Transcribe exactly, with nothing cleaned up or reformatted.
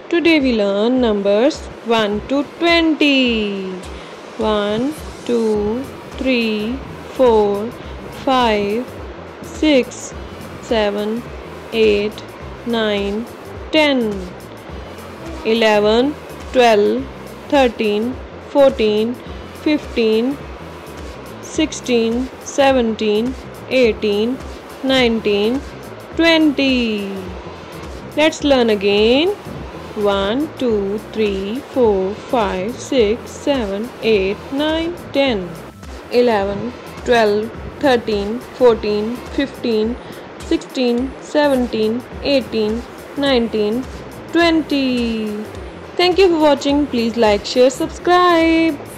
Today we learn numbers one to twenty. one, two, three, four, five, six, seven, eight, nine, ten, eleven, twelve, thirteen, fourteen, fifteen, sixteen, seventeen, eighteen, nineteen, twenty. Let's learn again. one, two, three, four, five, six, seven, eight, nine, ten, eleven, twelve, thirteen, fourteen, fifteen, sixteen, seventeen, eighteen, nineteen, twenty. Thank you for watching. Please like, share, subscribe.